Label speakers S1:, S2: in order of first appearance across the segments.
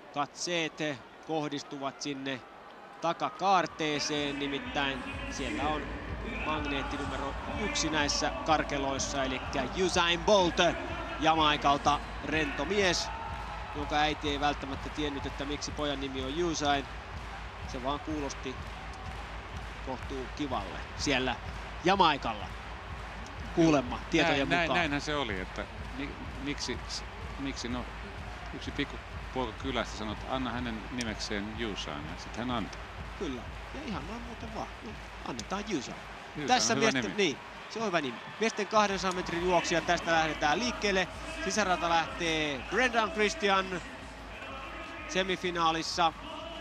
S1: katseet kohdistuvat sinne takakaarteeseen, nimittäin siellä on magneetti numero 1 näissä karkeloissa, eli Usain Bolt Jamaikalta, rento mies, jonka äiti ei välttämättä tiennyt, että miksi pojan nimi on Usain. Se vaan kuulosti kohtuu kivalle siellä Jamaikalla. Kuulemma tietojen mukaan.
S2: Näinhän se oli, että miksi no yksi pikkupoika kylästä sanoi, että anna hänen nimekseen Usain, ja sitten hän antoi.
S1: Kyllä, ja ihan noin muuten vaan. No, annetaan Usain.
S2: Tässä miesten,
S1: niin, se on hyvä nimi. Miesten 200 metrin juoksija, tästä lähdetään liikkeelle. Sisärata lähtee Brendan Christian semifinaalissa.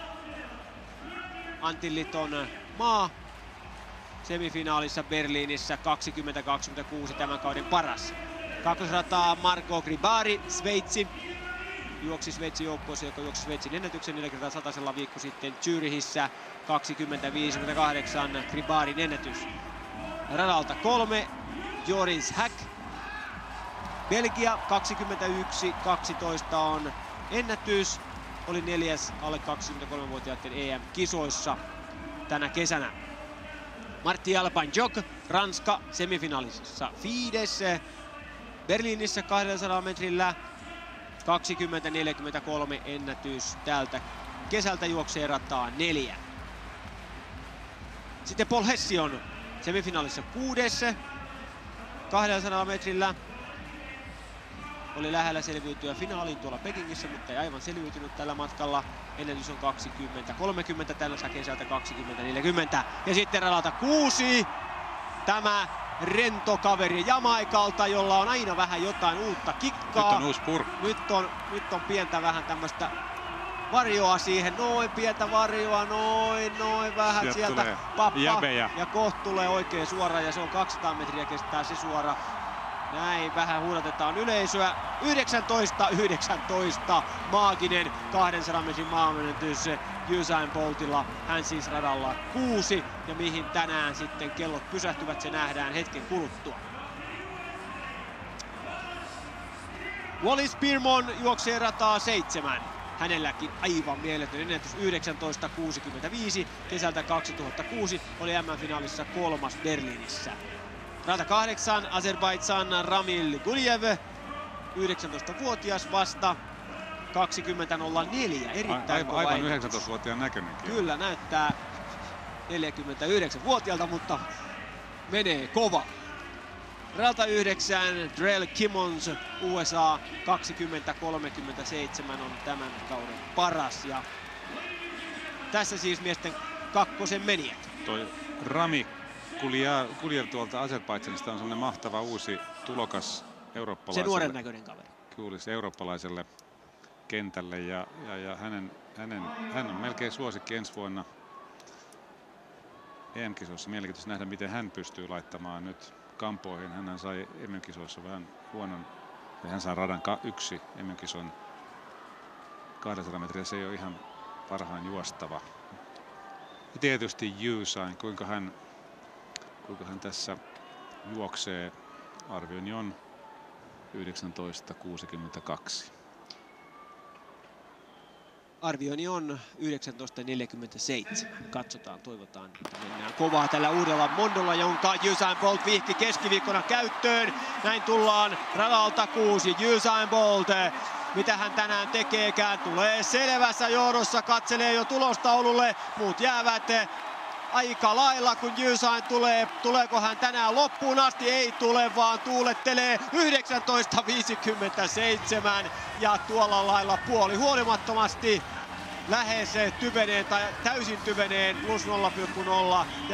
S1: Antilliton maa semifinaalissa Berliinissä 2026 tämän kauden paras. Kakkosrataa Marco Gribari, Sveitsi. Juoksi Sveitsin joukkueessa, joka juoksi Sveitsin ennätyksen 4x100 viikko sitten Zürichissä. 20.58 Gribarin ennätys. Radalta 3, Joris Hack. Belgia 21.12 on ennätys. Oli 4. alle 23-vuotiaiden EM-kisoissa tänä kesänä. Martti Alban-Jok, Ranska, semifinaalissa 5. Berliinissä 200 metrillä 20.43 ennätys tältä kesältä, juoksee rataa 4. Sitten Paul Hession semifinaalissa 6. 200 metrillä. Oli lähellä selviytyä finaaliin tuolla Pekingissä, mutta ei aivan selviytynyt tällä matkalla. Ennätys on 20.30 tällä kesältä 20.40. Ja sitten radalta 6. Tämä rento kaveri Jamaikalta, jolla on aina vähän jotain uutta kikkaa.
S2: Nyt on uusi purkki.
S1: Nyt on pientä vähän tämmöistä varjoa siihen. Noin pientä varjoa, noin vähän sieltä pappa. Ja kohta tulee oikein suora, ja se on 200 metriä kestää se suora. Näin vähän huudatetaan yleisöä. 19.19. Maaginen 200 metrin maanmenetys Usain Boltilla. Hän siis radalla 6. Ja mihin tänään sitten kellot pysähtyvät, se nähdään hetken kuluttua. Wally Spearmon juoksee rataa 7. Hänelläkin aivan mieletön ennätys 19.65. Kesältä 2006 oli M-finaalissa 3. Berliinissä. Rata 8, Azerbaidžan Ramil Guliev, 19-vuotias vasta, 20.04, erittäin kova
S2: aivan 19-vuotiaan näköinenkin.
S1: Kyllä, näyttää 49-vuotiaalta, mutta menee kova. Rata 9, Drell Kimmons, USA, 20.37 on tämän kauden paras. Ja tässä siis miesten kakkosen menijät.
S2: Toi Rami Guliev tuolta Azerbaidžanista on sellainen mahtava uusi tulokas eurooppalaiselle.
S1: Se nuoren näköinen kaveri.
S2: Kyllä, eurooppalaiselle kentälle, ja hän on melkein suosikki ensi vuonna EM-kisoissa. Mielenkiintoista nähdä, miten hän pystyy laittamaan nyt kampoihin. Hän sai EM-kisoissa vähän huonon, ja hän saa radan 1 EM-kison 200 metriä. Se ei ole ihan parhaan juostava. Ja tietysti Usain, kuinka hän tässä juoksee, arvioni on 19.62.
S1: Arvioni on 19.47. Katsotaan, toivotaan, että mennään kovaa tällä uudella Mondolla, jonka Usain Bolt vihki keskiviikkona käyttöön. Näin tullaan radalta 6. Usain Bolt, mitä hän tänään tekeekään, tulee selvässä johdossa, katselee jo tulostaululle, muut jäävät aika lailla, kun Usain tulee. Tuleeko hän tänään loppuun asti? Ei tule, vaan tuulettelee 19.57 ja tuolla lailla puoli huolimattomasti lähes tyveneen tai täysin tyveneen plus 0,0 ja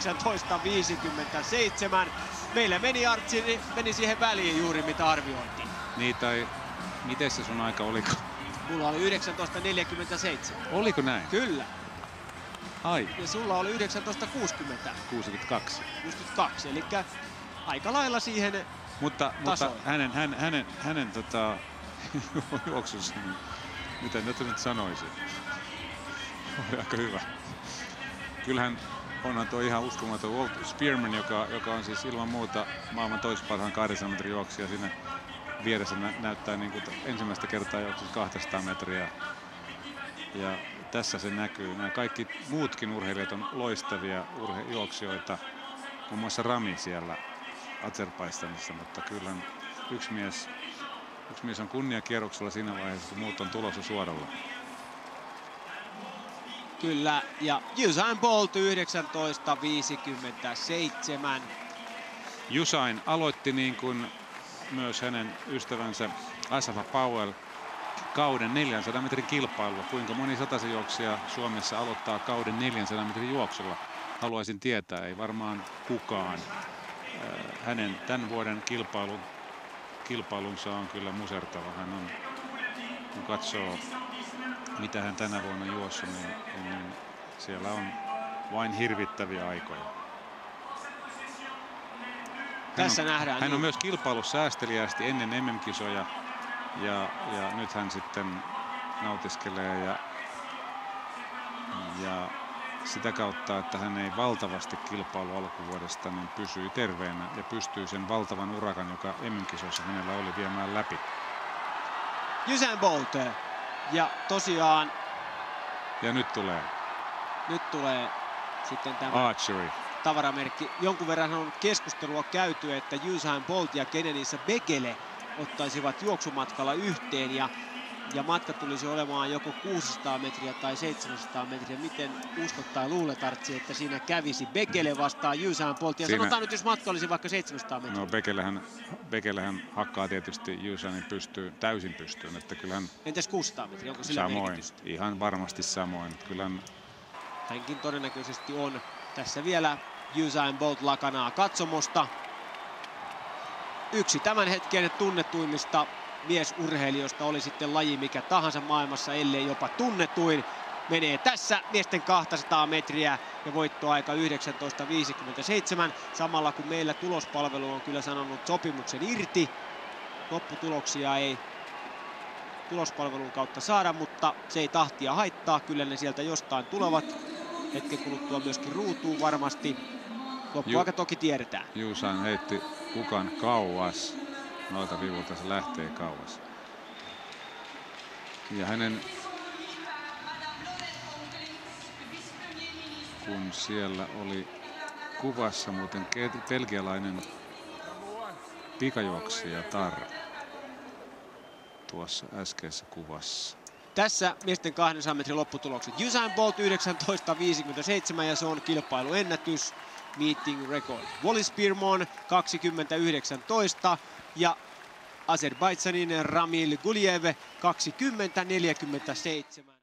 S1: 19.57. Meillä meni siihen väliin juuri mitä arvioitiin.
S2: Niin, tai miten se sun aika oliko?
S1: Mulla oli 19.47.
S2: Oliko näin?
S1: Kyllä.
S2: Ai.
S1: Ja sulla oli 19.60.
S2: 62.
S1: 62, eli aika lailla siihen
S2: mutta hänen juoksussa, mitä nyt sanoisin, oli aika hyvä. Kyllähän onhan tuo ihan uskomaton Walt Spearman, joka on siis ilman muuta maailman toisparhaan 200 metrin juoksija. Siinä vieressä näyttää niin kuin ensimmäistä kertaa juoksussa 200 metriä. Ja tässä se näkyy. Nämä kaikki muutkin urheilijat on loistavia juoksijoita. Muun muassa Rami siellä Azerbaidžanissa, mutta kyllä yksi mies on kunniakierroksella siinä vaiheessa, kun muut on tulossa suoralla.
S1: Kyllä, ja Usain Bolt 19.57.
S2: Usain aloitti niin kuin myös hänen ystävänsä Asafa Powell kauden 400 metrin kilpailua. Kuinka moni satasenjuoksija Suomessa aloittaa kauden 400 metrin juoksulla? Haluaisin tietää, ei varmaan kukaan. Hänen tämän vuoden kilpailunsa on kyllä musertava. Hän on, kun katsoo mitä hän tänä vuonna juossut, niin siellä on vain hirvittäviä aikoja.
S1: Tässä nähdään.
S2: Hän on myös kilpailussa säästeliäästi ennen MM-kisoja ja nyt hän sitten nautiskelee ja sitä kautta, että hän ei valtavasti kilpailu alkuvuodesta, niin pysyy terveenä ja pystyy sen valtavan urakan, joka MM-kisoissa hänellä oli, viemään läpi.
S1: Usain Bolt. Ja tosiaan...
S2: Ja nyt tulee
S1: sitten tämä
S2: archery.
S1: Tavaramerkki. Jonkun verran on keskustelua käyty, että Usain Bolt ja Kenenisa Bekele ottaisivat juoksumatkalla yhteen ja matka tulisi olemaan joko 600 metriä tai 700 metriä. Miten uskot tai luulet, Artsi, että siinä kävisi Bekele vastaan Usain Bolt? Ja sanotaan nyt, jos matka olisi vaikka 700 metriä.
S2: No Bekelähän hakkaa tietysti Usainin täysin pystyyn. Että kyllähän
S1: entäs 600 metriä? Onko sillä merkitystä?
S2: Ihan varmasti samoin. Kyllähän
S1: hänkin todennäköisesti on. Tässä vielä Usain Bolt lakanaa katsomosta. Yksi tämän hetken tunnetuimmista miesurheilijoista, oli sitten laji mikä tahansa maailmassa, ellei jopa tunnetuin, menee tässä miesten 200 metriä ja voittoaika 19.57. Samalla kun meillä tulospalvelu on kyllä sanonut sopimuksen irti. Lopputuloksia ei tulospalvelun kautta saada, mutta se ei tahtia haittaa. Kyllä ne sieltä jostain tulevat. Hetken kuluttua myöskin ruutuun varmasti. Loppuaika toki tiedetään.
S2: Usain heitti kukan kauas. Noilta vivulta se lähtee kauas. Ja hänen, kun siellä oli kuvassa muuten belgialainen pikajuoksija Tar tuossa äskeisessä kuvassa.
S1: Tässä miesten 200 metrin lopputulokset. Usain Bolt 19.57 ja se on kilpailuennätys. Meeting record. Wally Spearmon 20.19 ja Azerbaidžanin Ramil Guliev 20.47.